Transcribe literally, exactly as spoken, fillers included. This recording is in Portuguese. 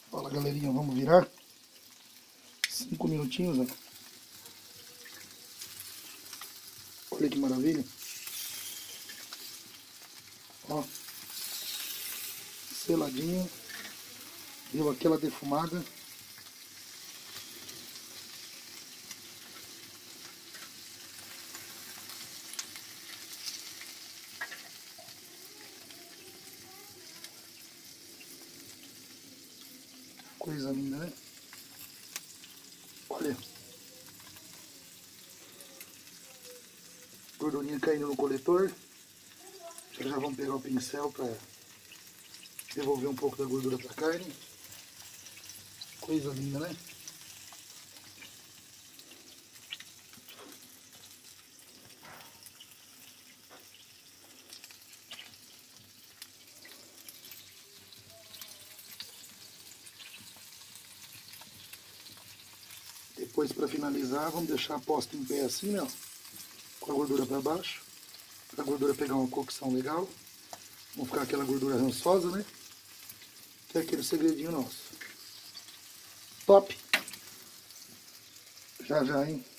Fala, galerinha, vamos virar? Cinco minutinhos, ó. Olha que maravilha. Ó. Seladinho. Deu aquela defumada. Coisa linda, né? Olha. Gordurinha caindo no coletor. Já já vamos pegar o pincel para devolver um pouco da gordura para a carne. Coisa linda, né? Depois, para finalizar, vamos deixar a posta em pé assim, ó, com a gordura para baixo, para a gordura pegar uma cocção legal. Não ficar aquela gordura rançosa, né? Que é aquele segredinho nosso. Top! Já já, hein?